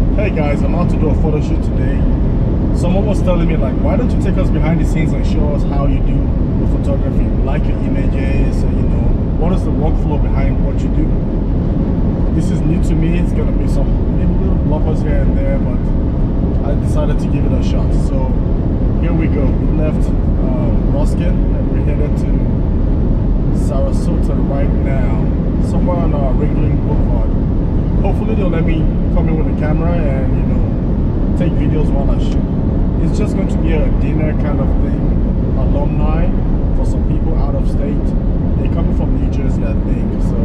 Hey guys, I'm out to do a photo shoot today. Someone was telling me like, why don't you take us behind the scenes and show us how you do the photography, like your images, you know, what is the workflow behind what you do. This is new to me. It's gonna be some maybe little bloppers here and there, but I decided to give it a shot. So here we go. We left Ruskin and we're headed to Sarasota right now, somewhere on Ringling Boulevard. Hopefully they'll let me come in with a camera and, you know, take videos while I shoot. It's just going to be a dinner kind of thing, alumni for some people out of state. They're coming from New Jersey, I think, so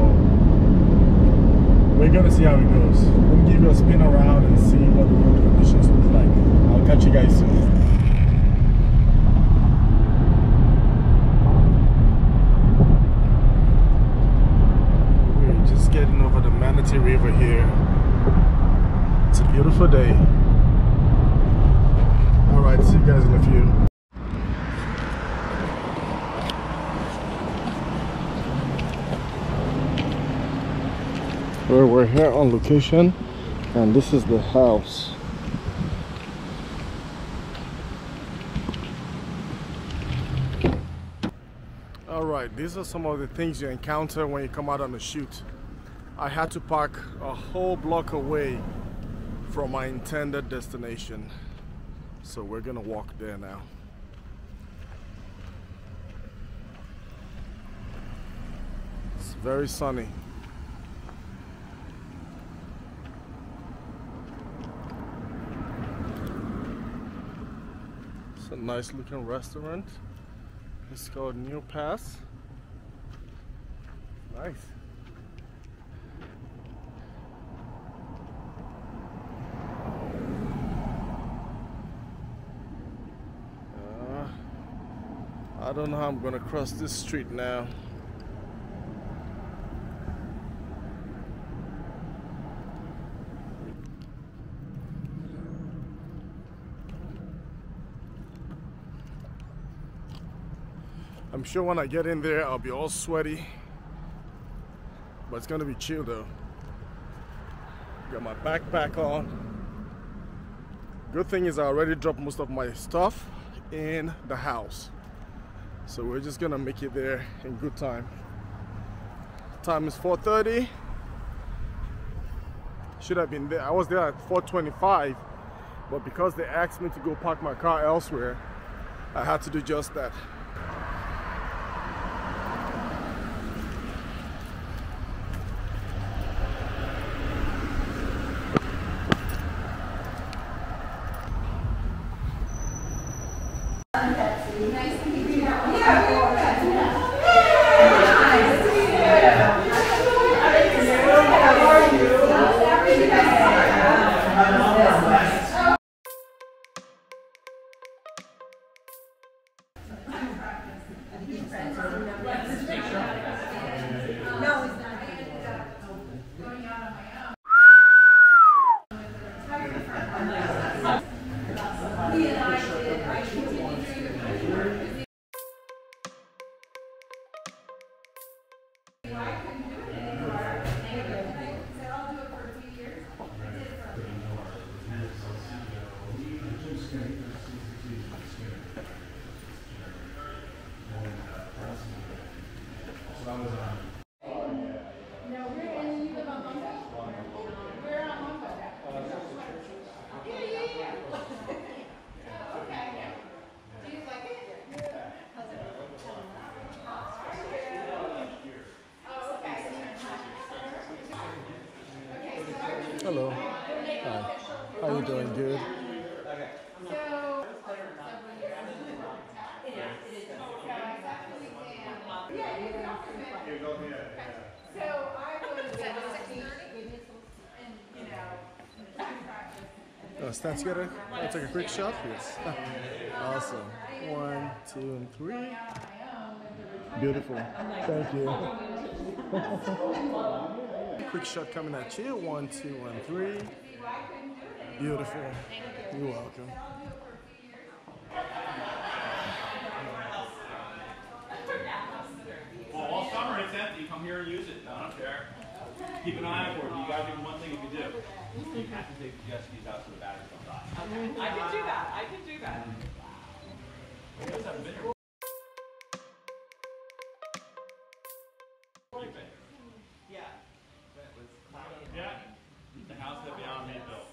we're gonna see how it goes. Let me give you a spin around and see what the road conditions look like. I'll catch you guys soon. Getting over the Manatee River here. It's a beautiful day. Alright, see you guys in a few. We're here on location and this is the house. Alright, these are some of the things you encounter when you come out on a shoot. I had to park a whole block away from my intended destination. So we're gonna walk there now. It's very sunny. It's a nice looking restaurant. It's called New Pass. Nice. I don't know how I'm gonna cross this street now. I'm sure when I get in there I'll be all sweaty, but it's gonna be chill though. Got my backpack on. Good thing is I already dropped most of my stuff in the house. So we're just gonna make it there in good time. Time is 4:30. Should have been there. I was there at 4:25, but because they asked me to go park my car elsewhere, I had to do just that. Nice to meet you. Hello. Hi. How you doing? Good. Stand together. I'll take a quick shot. Yes. Awesome. 1, 2, and 3. Beautiful. Thank you. Quick shot coming at you. 1, 2, and 3. Beautiful. You're welcome. Well, all summer it's empty. Come here and use it. I don't care. Keep an eye out for it. You gotta do one thing you can do. You have to take the jet skis out so the batteries don't die. Okay. I can do that. I can do that. You guys haven't been here. Yeah. Yeah. The house that Beyond Meat built.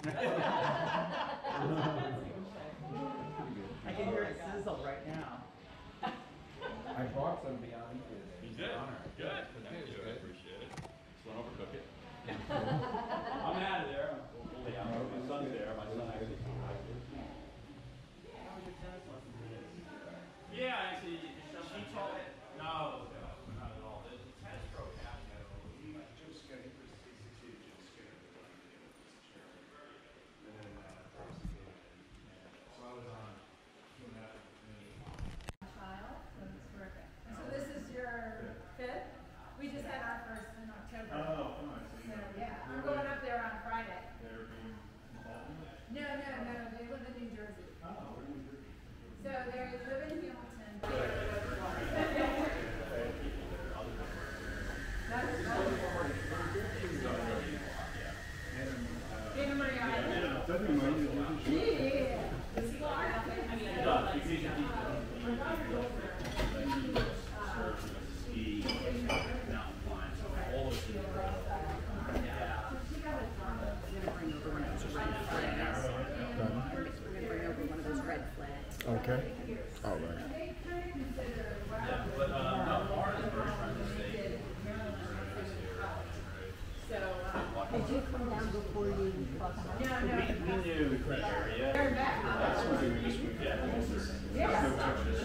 I can hear it sizzle right now. I brought some Beyond Meat today. You did? Good. Thank you. I appreciate it. Just don't overcook it. I'm out of there. I'm fully out. My son's there. My son actually. Yeah, actually, she told me. No, not at all. The tennis pro happened. Jim Skinner, Jim Skinner, and then so I was on doing that. Child, so it's terrific. So this is your fifth? We just had our first in October. Oh, nice. So yeah, we're going up there on Friday. They're being involved in it? No, they live in New Jersey. Oh, where do you live? So they live in Hamilton. Anna Maria. Yeah, doesn't mind you. Yeah. Ski, mountain climb, all those things. Okay. All right. But not far is very friendly state. Did you come down before you bought the house? We knew the area. That's something we just would get. Yeah. No touch this.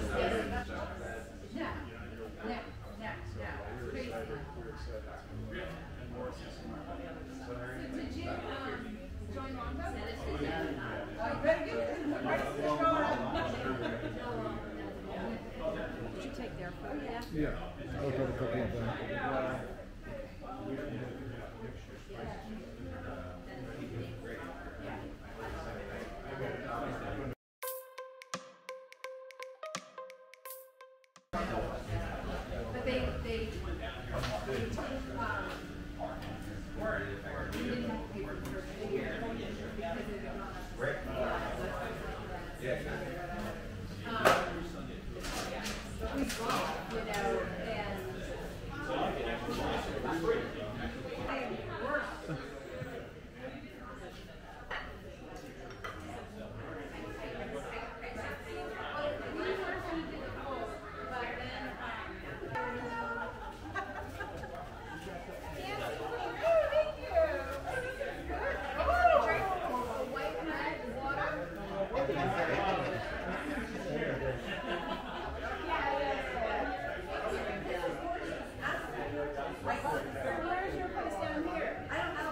Crazy. Did you join Longo? Oh, you better get it. Did you take their photo? Yeah. I'll go to a couple of them. But they didn't have paper for a year because they don't know. But we bought, you know, and where's your place down here? I don't know.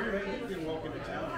You can walk into town.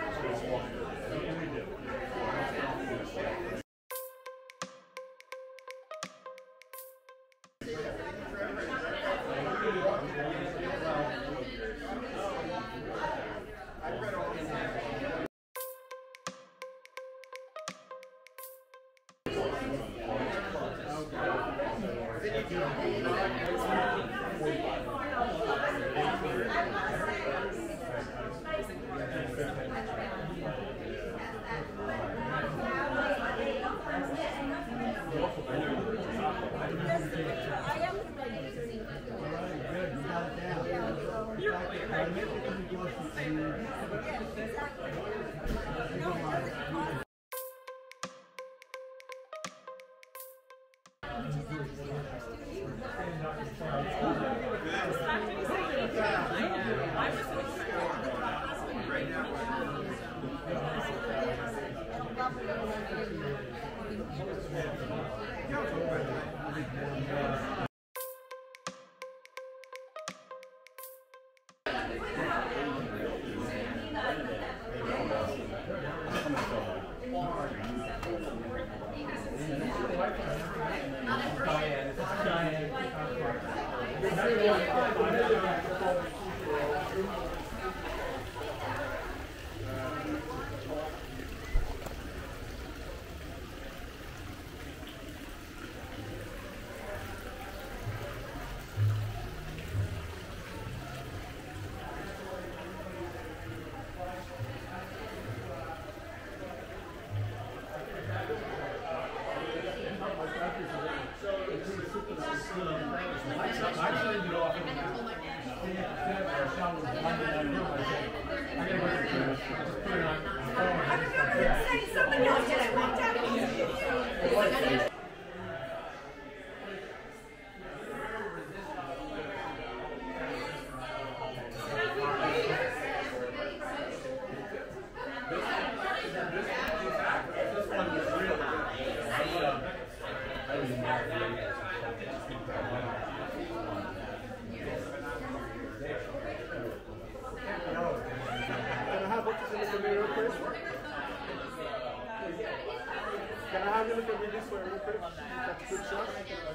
Can I have you look at me this way real quick? That's a good shot.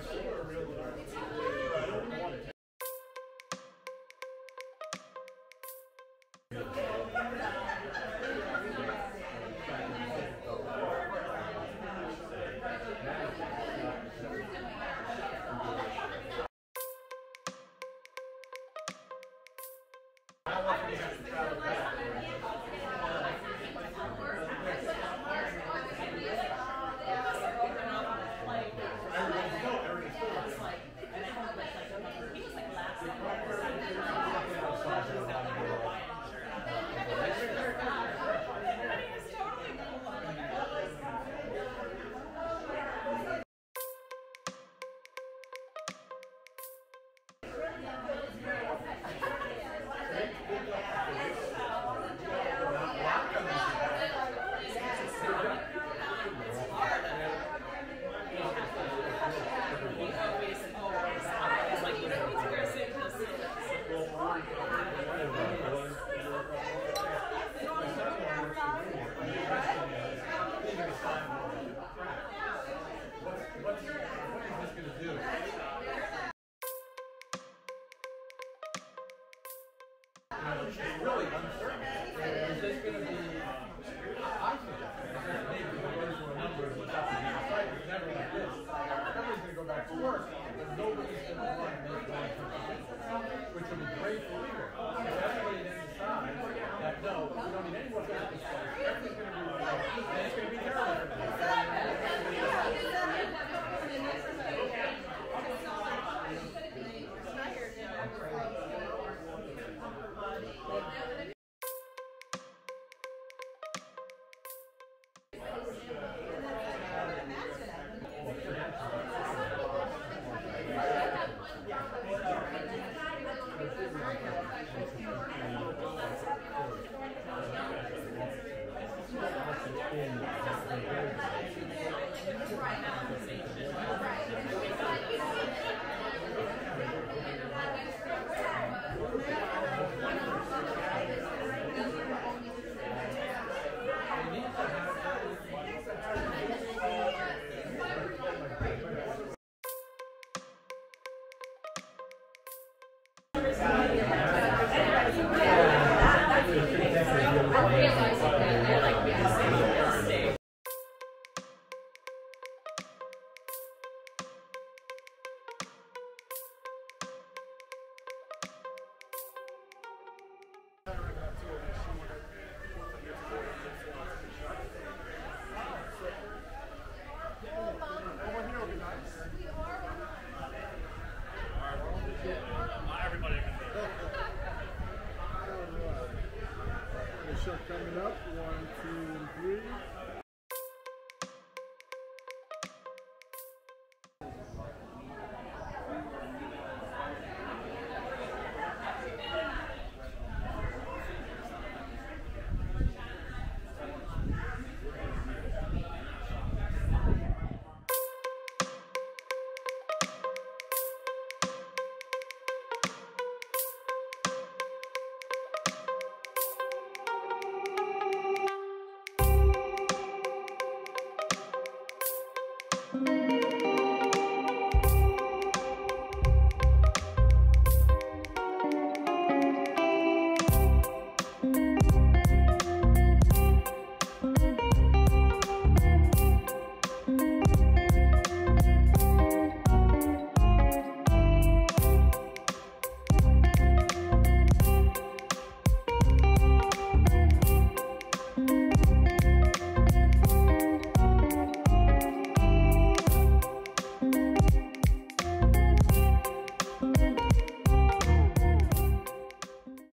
Really uncertain. It's just going to be, I think, maybe those were numbers without the fight. It's never like this. Everybody's going to go back to work, but nobody's going to want to make one for which would be great for legal. If everybody then decides that no, we don't need any more business, everything's going to be right, and it's going to be terrible for them. Everybody can do it. All right. The shot coming up. 1, 2, and 3.